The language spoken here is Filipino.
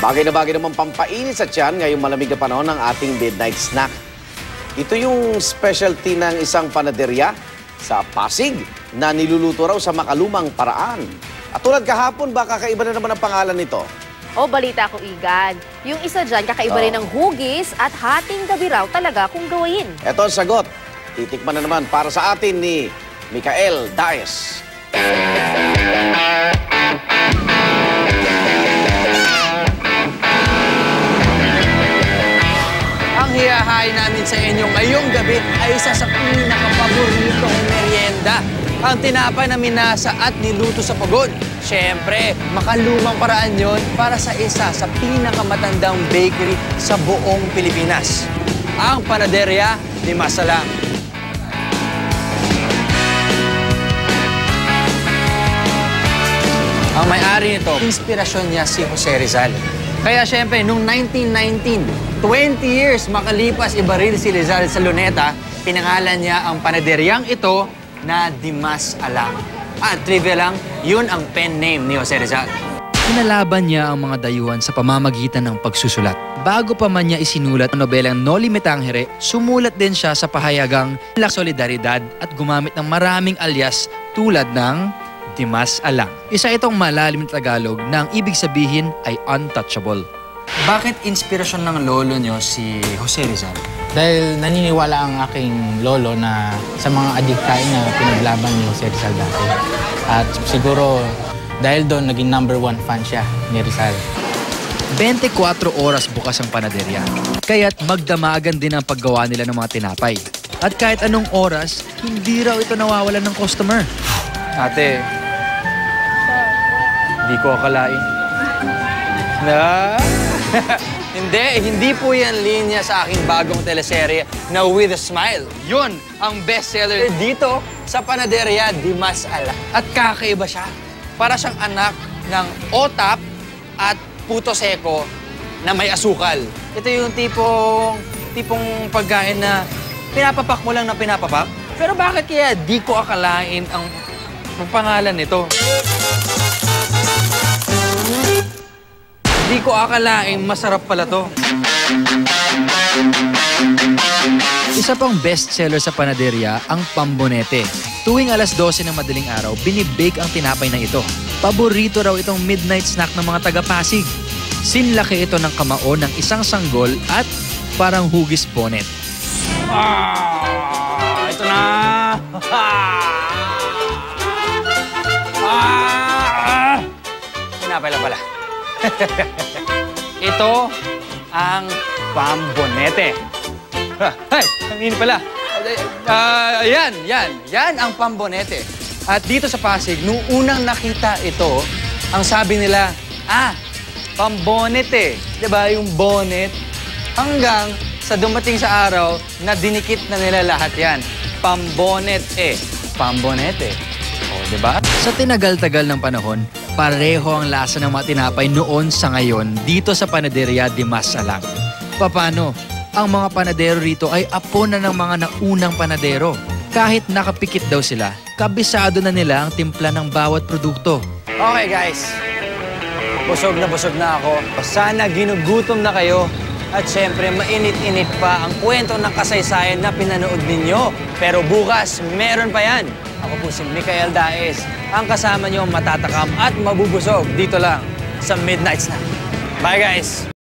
Bagay na bagay naman pampainit sa tiyan ngayong malamig na panahon ng ating midnight snack. Ito yung specialty ng isang panaderya sa Pasig na niluluto raw sa makalumang paraan. At tulad kahapon, baka kakaiba na naman ang pangalan nito. O, balita ko, Igan. Yung isa dyan, kakaiba rin ng hugis at hating gabi raw talaga kung gawain. Ito ang sagot. Titikman na naman para sa atin ni Micael Daes. Ang hiyahain namin sa inyo ngayong gabi ay isa sa pinakapaboritong merienda. Ang tinapay na minasa at niluto sa pagod. Siyempre, makalumang paraan yon para sa isa sa pinakamatandang bakery sa buong Pilipinas. Ang Panaderya ni Masalang. Ang may-ari nito, inspirasyon niya si Jose Rizal. Kaya siyempre, noong 1919, 20 years makalipas ibaril si Rizal sa Luneta, pinangalan niya ang panaderyang ito na Dimas Alang. At trivia lang, yun ang pen name ni Jose Rizal. Pinalaban niya ang mga dayuhan sa pamamagitan ng pagsusulat. Bago pa man niya isinulat ang nobelang Noli Me Tangere, sumulat din siya sa pahayagang La Solidaridad at gumamit ng maraming alias tulad ng Dimas Alang. Isa itong malalim na Tagalog na ang ibig sabihin ay untouchable. Bakit inspirasyon ng lolo nyo si Jose Rizal? Dahil naniniwala ang aking lolo na sa mga adiktain na pinaglaban ni Jose Rizal dati. At siguro dahil doon naging #1 fan siya ni Rizal. 24 oras bukas ang panaderya. Kaya't magdamagan din ang paggawa nila ng mga tinapay. At kahit anong oras, hindi raw ito nawawalan ng customer. Ate, hindi ko akalain. Na? Hindi po yan linya sa aking bagong teleserye na With a Smile. Yun ang bestseller dito sa Panaderya Dimas Alang. At kakaiba siya. Para siyang anak ng otap at puto seko na may asukal. Ito yung tipong pagkain na pinapapak mo lang na pinapapak. Pero bakit kaya di ko akalain ang pangalan nito? Di ko akalain masarap pala to. Isa pang bestseller sa panaderya ang pambonete. Tuwing alas 12 ng madaling araw, binibake ang tinapay na ito. Paborito raw itong midnight snack ng mga taga-Pasig. Sinlaki ito ng kamao ng isang sanggol at parang hugis bonet. Ito na! Tinapay lang pala. Ito ang pambonete. Ay, ang init pala. Yan ang pambonete. At dito sa Pasig, nung unang nakita ito, ang sabi nila, pambonete. Diba, yung bonnet. Hanggang sa dumating sa araw na dinikit na nila lahat yan. Pambonete. Pambonete. O, diba? Sa tinagal-tagal ng panahon, pareho ang lasa ng mga tinapay noon sa ngayon dito sa Panaderya Dimas Alang. Paano? Ang mga panadero rito ay apo na ng mga naunang panadero. Kahit nakapikit daw sila, kabisado na nila ang timpla ng bawat produkto. Okay guys, busog na ako. Sana ginugutom na kayo. At syempre, mainit-init pa ang kwento ng kasaysayan na pinanood ninyo. Pero bukas, meron pa yan. Ako po si Micael Daes. Ang kasama nyo matatakam at mabubusog dito lang sa Midnight Snack. Bye guys!